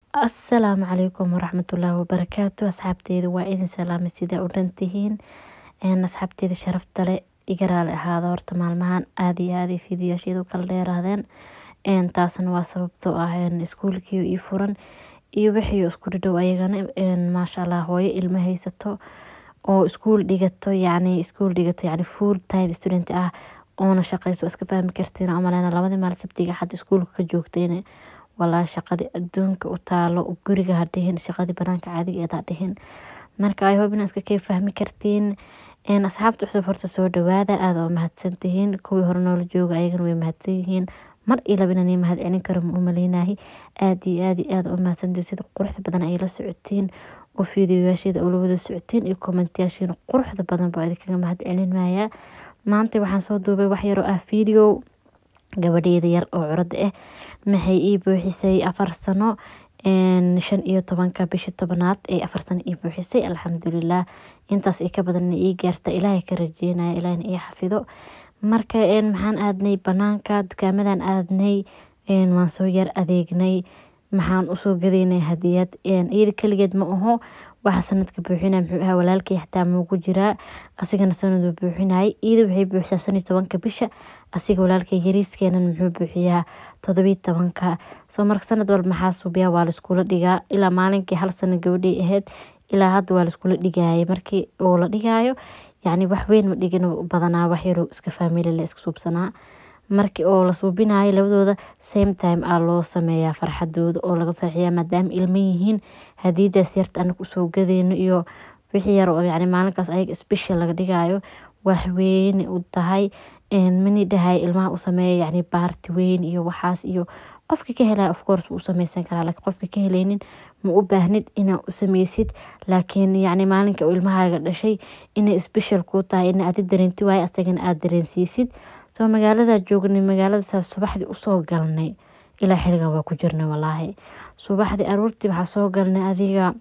السلام عليكم ورحمة الله وبركاته. أصحابتي وإذن سلام سيدا ودنتهين إن أصحابتي شرفت لي إقرأ هذا ورتمال معان هذه فيديو شيدو كالدير هذين إن تاسن واسببتو إن إسكولكيو إيفورن وحيو إسكول دو أيغان إن ما شاء الله هوي المهيستو أو إسكول ديغتو يعني فول تايم ستودنت oona shaqayso iska fahmi kartiin amalena labadii maal sabtiga xad iskuulka ka joogteen walaa shaqadii adduunka u taalo guriga hadhihin shaqadii banaanka caadiga ah hadhihin marka ay hubin iska kay fahmi kartiin in asxaabtu cusub horta soo dhawaada aad oo mahadsantihiin kuwii hore nool jooga ayagana way mahadsan yihiin mar ilabina ni mahad celin karo u maleynahay aad oo mahadsantihiin sida quruxda badan ay la socotiin oo fiidiyoyaasheeda oo la wada socotiin iyo commentayaasheena quruxda badan baa idinkaga mahad celinaya maanta waxaan soo duubay wax yar oo ah video gabadheeda yar oo curad ah maxay ii buuxisay 4 sano 15 bishii 10aad ee 4 sano ii buuxisay alxamdulillah intaas ay ka badan ii gaarta ilaahay ka rajeynaya ilaahna ii xafido marka maxaan aadnay banaanka dukaamadan aadnay waan soo yar adeegnay maxaan u soo gadeynay hadiyad iyada kaligeed ma aho waxa sanadka buuxinay muxuu ahaa walaalkay xataa ma ugu jiraa asigana sanadu buuxinay iyada waxay buuxsaa 15 bisha asiga walaalkay yariiskeenan muxuu buuxiyaa 17 soo marka sanad walba maxaa suubiyaa waa la iskuula dhigaa ilaa maalinkii hal sano gabadhay ahayd ilaa hadda waa la iskuula dhigaayay markii oo la dhigaayo yani wax weyn ma dhigin badanaa wax yar iska family la iska suubsanaa markii oo la suubinayo labadooda same time loo sameeyaa farxadooda oo laga farxiyaa maadaama ilmo yihiin hadiidaas yarta anagu soo gadeyno iyo wixii yar oo yani maalinkaas ayaga special laga dhigayo wax weyn u tahay mani dhahay ilmaha u sameeya yani baarti weyn iyo waxaas iyo qofka ka helay of course uu sameysan karaa laakiin qofka ka helaynin ma u baahnid inaad u sameysid laakiin yani maalinka uu ilmahaaga dhashay inay special ku tahay in aad dareenti waay asagana aad dareensiisid soo magaalada joognay magaalada subaxdii u soo galnay ilaa xiligan waa ku jirnay wallahi subaxdii aroortii waxa soo galnay adiga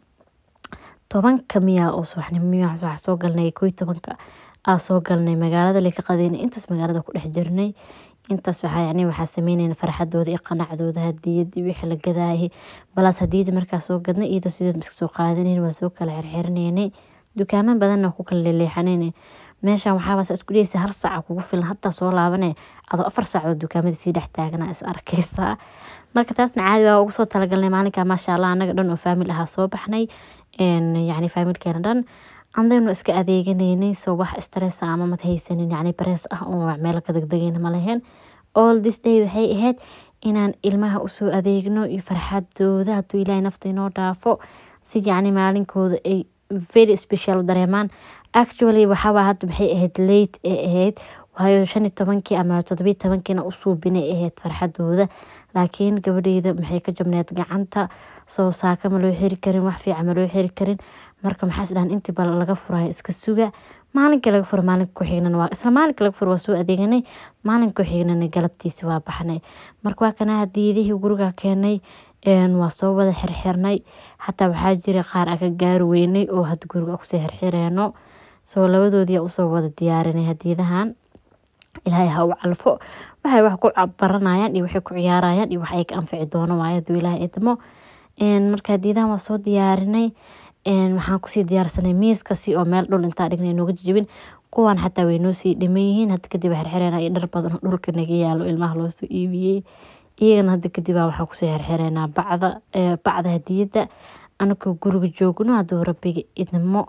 10 miya oo subaxnimo waxa soo galnay 11 soo galnay magaalada la ka qadeynay intaas magaalada ku dhex jirnay intaas waxa sameynayna farxadooda iyo qanacdooda hadiyadii wixii la gadaayay balaas hadiyada markaa soo gadnay iyo sidoo iska soo qaadanayna waa soo kala xirxirnaynay dukaaman badan ku kala leexanaynay meeshan waxa isku dhiyay hal saac kugu filan hatta soo laabanay adoo 4 saacadood dukaamada si dhex taagna is arkaysa marka taasna caadi waa ugu soo talagalnay maalinka ma sha Allah anaga dhan oo family ah soo baxnay yani family-keena dhan andaynu iska adeeganaynay soo wax stress ama mad haysanin yani press oo meel ka degdegayna ma lahayn all this day waxay ahayd inaan ilmaha u soo adeegno iyo farxadooda haduu ilaahay nafta inoo dhaafo si yani maalinkooda ay very special dareemaan actually waxa hadda maxay ahayd late ahayd waayo 15 ama 17 u suubinay ahayd farxadooda laakiin gabadheeda maxay ka jabneed gacanta soo saaka ma loo xiri karin wax fiican ma loo xiri karin marka maxaas dhahan intii bal laga furayo iska suga maalinka laga furo maalinka ku xigna waa isla maalinka laga furo waa soo adeeganay maalinka ku xigna galabtiisa waa baxnay marka waa kana hadiyadii guriga keenay waa soo wada xirxirnay hatta waxa jira qaar aga gaar weynay oo had guriga ku soo xirxireeno soo labadoodii u soo wada diyaarinay hadiyadahan ilaahay ha u calfo waxay wax ku baranayaan iyo waxay ku ciyaarayaan iyo waxay ka anfici doonaan waayo ilaahay idmo marka hadiyadahan waa soo diyaarinay waxaan ku sii diyaarsanay miiska si oo meel dhul inta dhignay nooga jibin kuwan xataa way noo sii dhimayeen hadda kadib xirxireenay dhar badan dhulka naga yaalo ilmaha loo soo iibiyay iyagana hadda kadib waxaan ku sii xirxireenaa bacda hadiyada anaka guriga joogno haduu rabbiga idmo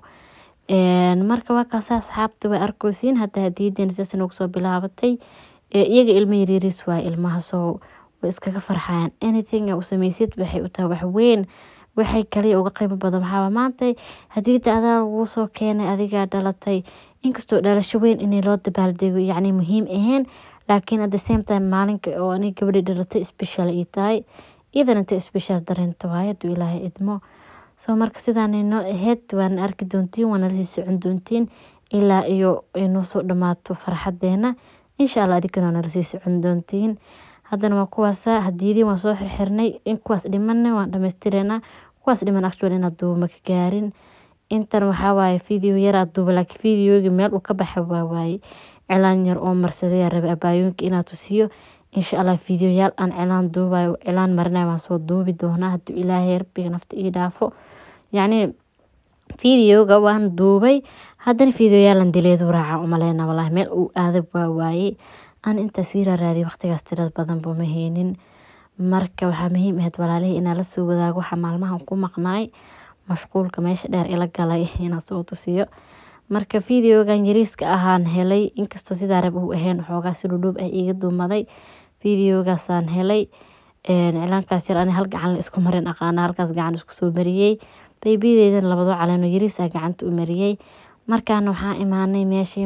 marka waa kaas asxaabta way arkoosin hadda hadiyadeen sidaas ugu soo bilaabatay iyaga ilmo yariis waa ilmaha soo way iskaga farxayaan anything oo sameysid waxay u tahay wax weyn waxay kaliya uga qiimo badan waxa maanta hadiyada adaa ugu soo keenay adiga dhalatay inkastoo dhalasho weyn in loo dabaaldego yani muhiim ahayn laakiin at the same time maalinka oo ani gabadhi dhalatay special ay tahay idan inta special dareento waayo ilaahay idmo soo marka sidaan inoo ahayd waan arki doontiin waan la socon doontiin ilaa iyo inoo soo dhamaato farxadeena insha Allah adikana la socon doontiin haddana waa kuwaas hadiyadii waan soo xirxirnay in kuwaas dhimanay waan dhameystireenaa kuwaas dhiman actually in aduuma ka gaarin intan waxa waaye video yar aduuba laakiin videoga meel uu ka baxay waa waaye cilaan yar oo marsaday rabay abaayoonka inaad tusiyo insha Allah fiidiyoyaal aan cilaan duubayo cilaan marinayo waan soo duubi doonaa hadduu ilaahay rabbiga nafta ii dhaafo yacni fiidiyowga waan duubay haddana fiidiyowaalan dileedu raaca umaleyna walahi meel uu aadab waa waaye aan inta sii raadiyay waqtigaas tirad badan buu ma haynin marka waxaa muhiim ahayd walaalihii inaan la soo wadaago waxa maalmahan ku maqnaay mashquulka meesha dheer ila galay inaan soo tusiyo marka fiidiyowgan yariiska ahaan helay inkastoo sidaa rab uu ahayn waxoogaa si dhudhuub ah iiga duumaday fiidiyowgaasaan helay cilaankaas yar ani hal gacan la isku marin aqaana halkaas gacan isku soo mariyey baybiyadeydan labado caleen oo yariis ah gacanta u mariyey markaana waxaan imaanay meeshii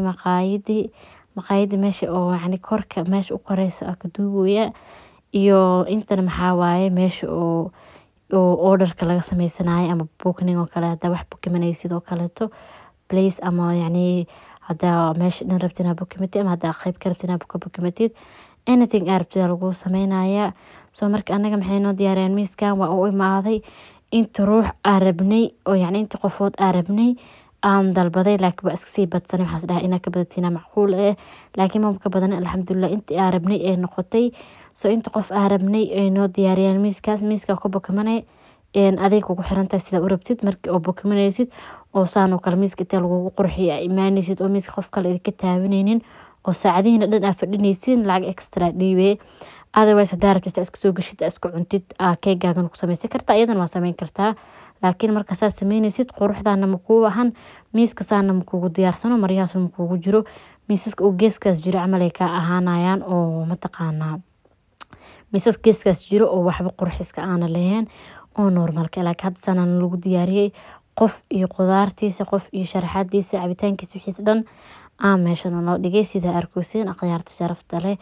maqaayadii meesha oo yacni korka meesha u koreysa ah ka duubaya iyo intana maxaa waaye meesha oo orderka laga sameysanayo ama booking oo kale hadaa wax bukimanay sidoo kaleeto place ama yacni hadaa meesha dhan rabtid inaad bukimatid ama hadaa qayb ka rabtid inaad bukimatid anything aad rabtid lagu sameynaya soo marka anaga maxay noo diyaariyeen miiskan waa u imaaday inta ruux aan rabnay oo yacni inta qofood aan rabnay aan dalbaday laakiin waa iska sii badsanay waxaas dhahay inaa ka badatina macquul laakiin ma ka badan alxamdulillah intii aan rabnay ay noqotay soo inta qof aan rabnay ay noo diyaariyeen miiska ku bukimanay adeeg ugu xirantahay sida u rabtid markii oo bukimanaysid oo saan oo kale miiska inta lagugu qurxiyo imaanaysid oo miiska qof kale idinka taabanaynin oo saacadihiina dhan aa fadhinaysid lacag extra dhiibee otherwise hadaa rabtid iska soo gashid iska cuntid keegaagan ku samaysan kartaa iyadan waa samayn kartaa laakiin marka saa sameynaysid quruxdaana ma kuu ahan miiska saana ma kuugu diyaarsano maryahaas ma kuugu jiro miisaska oo geeskaas jiro camal ay kaa ahaanayaan oo mataqaanaa miisas geeskaas jiro oo waxba qurxiska aana lahayn oo normalka laakiin hadda sanaan lagu diyaariyey qof iyo qudaartiisa qof iyo sharaxaadiisa cabitaankiisa wixiisa dhan meeshana loo dhigay sida arkoosin akhyaarta sharafta leh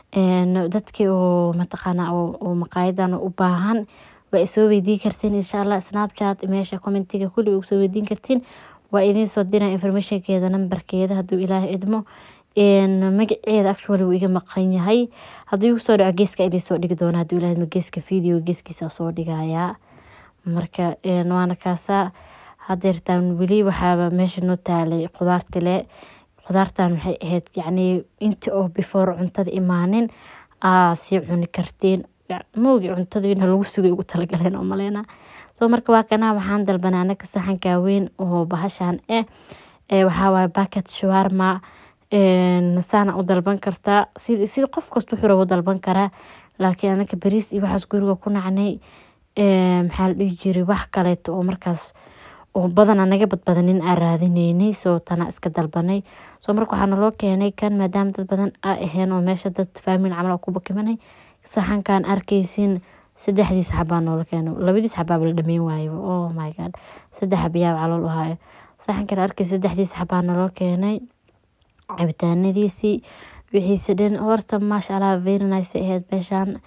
dadkii oo mataqaanaa oo maqaayadan u baahan waa soo weydiin kartiin insha Allah Snapchat meesha commentiga kulli ugu soo weydiin kartiin waa idin soo diraa informationkeeda numberkeeda hadduu ilaahay idmo magaceeda actually wuu iga maqan yahay haddii uu soo dhaco geeska idin soo dhigi doona hadduu ilaahay idmo geeska video geeskiisa soo dhigayaa marka waana kaasa hadeertaan weli waxaaba meesha noo taalay qudaar kale qudaartan waxay ahayd yacni inta oo before cuntada imaanin sii cuni kartiin moogi cuntadiina lagu sugay ugu talagaleen oo maleyna soo marka waa kana waxaan dalbanaa anaka saxanka weyn oo bahashan waxaa waaye bucket shawarma saana u dalban kartaa sida qof kasta wuxuu rabo dalban karaa laakiin anaka bariis iyo waxaas guriga ku nacnay maxaa la dhihi jiray wax kaleeto oo markaas oo badan anaga badbadanin aan raadinaynay soo tana iska dalbanay soo marka waxaa naloo keenay kan maadaama dad badan ahayn oo meesha dad family camal ku bukimanay saxankan arkaysin 3 xabaa noola keenay 2 xabaa la dhameyn waayo oh my god 3 xabiyaa calool u hayo saxankan arkaysin 3 xabaa naloo keenay cabitaanadiisi wixiisa dhan horta maasha Allah very nice ahayd beeshan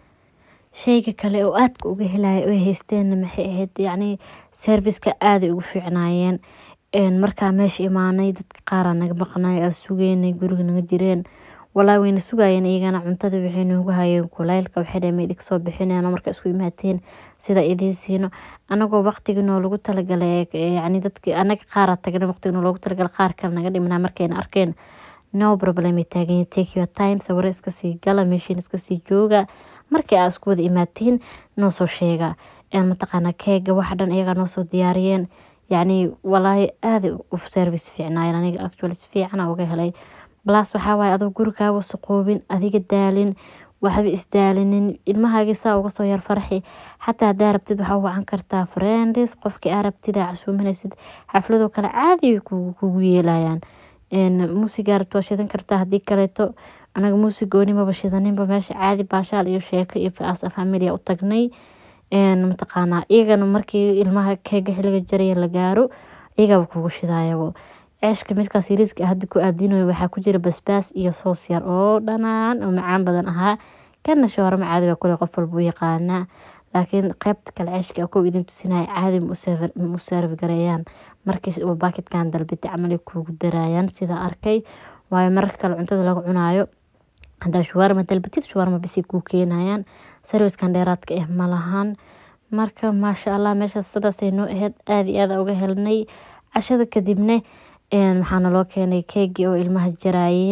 sheyga kale oo aadka uga helaya oo haysteen maxay ahayd yacni serviceka aad ugu fiicnaayeen markaa meesha imaanay dadka qaar naga maqnay sugeynay guriga naga jireen walaa wayna sugayeen iyagana cuntada waxay noogu hayeen kulaylka waxay dhamay idig soo bixineen marka isku imaateen sida idin siino anagoo waqtigiina lagu talagalay yacni dadka anaga qaar tagana waqtigiina loogu talagalay qaar kale naga dhimanaa markayna arkeen no problem taagan take your time sawir iska sii gala meeshin iska sii jooga markii aad isku wada imaatiin noo soo sheega mataqaanaa keega wax dhan iyaga noo soo diyaariyeen yacni walaahi aad u service fiicnaayeen aniga actually fiican uga helay blas waxaa waaye adoo gurigaaga saqoobin adiga daalin waxba isdaalinin ilmahaaga saa uga soo yar farxi xataa hadaa rabtid waxaa wacan kartaa friends qofkii aa rabtid aa casuumanaysid xafladoo kale caadi kugu yeelayaan muusigaa rabto waa shidan kartaa haddii kaleeto anaga muusigooni maba shidaninba meesha caadi baashaal iyo sheeko iyo familia u tagnay mataqaanaa iyagana markii ilmaha keega xiliga jaraya la gaaro iyagaba kugu shidaayabo ceeshka midkaas yariiska hadda ku aadinayo waxaa ku jira basbaas iyo soos yar oo dhanaan oo macaan badan ahaa kana shawarma caadi baa kule qof walba u yaqaanaa laakiin qaybta kale ceeshka ku idin tusinaya caadi mu serve gareeyaan markii oo baaketkan dalbita camal kuugu daraayaan sida arkay waayo marka kale cuntada lagu cunaayo hadaa shawarma dalbatid shawarma bisi ku keenayaan servicekan dheeraadka ma lahan marka maasha Allah meeshaas sidaas ay noo ahayd aad iyo aad uga helnay cashada kadibna waxaana loo keenay keegi oo ilmaha jaraayeen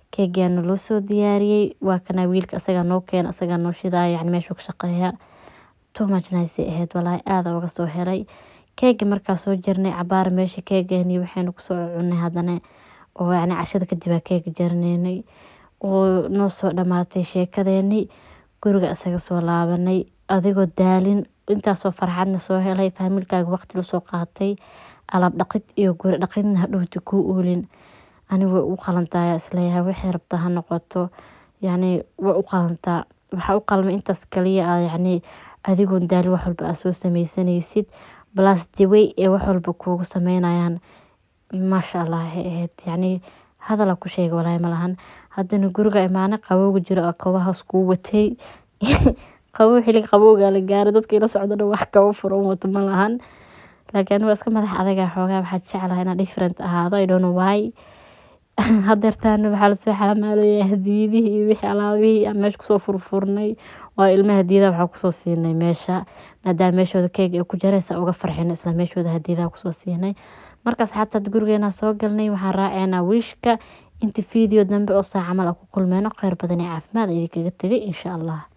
keegana loo soo diyaariyay waa kana wiilka asaga noo keen asaga noo shidaa yani meeshu ka shaqeeya too much nice ahayd walaahi aad uga soo helay keega markaa soo jirnay cabaar meesha keegani waxaynu ku soo cunay hadana oo yani cashada kadib keega jarneynay oo noo soo dhamaatay sheekadeeni guriga asaga soo laabanay adigoo daalin intaasoo farxadna soo helay faamilkaaga waqti la soo qaatay alaab dhaqid iyo guri dhaqidna hadhowti ku oolin aniga u qalantaa isleeyahay waxay rabtaa ha noqoto yani waa u qalantaa waxa u qalmay intaas kaliya yani adigoo daali wax walba soo sameysanaysid plus the way ee wax walba kuugu sameynayaan maasha Allah ahayd yani hadal ku sheegay walaahi malahan hadana guriga imaana qabowga jiro kabahaas ku watay qabow xilli qabowga la gaaro dadka ila socdo wax kaba furan wato malahan laakiin waa iska madax adaga xoogaa waxa jecelahay inaan different ahaado I don't know why hadeertaan waxa la soo xamaaloyay hadiyadihi iyo wixii alaabihii aan meesha kusoo furfurnay waa ilmaha hadiyada waxa kusoo siinay meesha maadaama meeshooda keeg ay ku jaraysa uga farxin isla meeshooda hadiyada kusoo siinay marka asxaabta gurigeena soo galnay waxaan raaceynaa wishka inta video dambe oo saac amal ku kulmeyno khayr badan iyo caafimaad idinkaga tagay insha Allah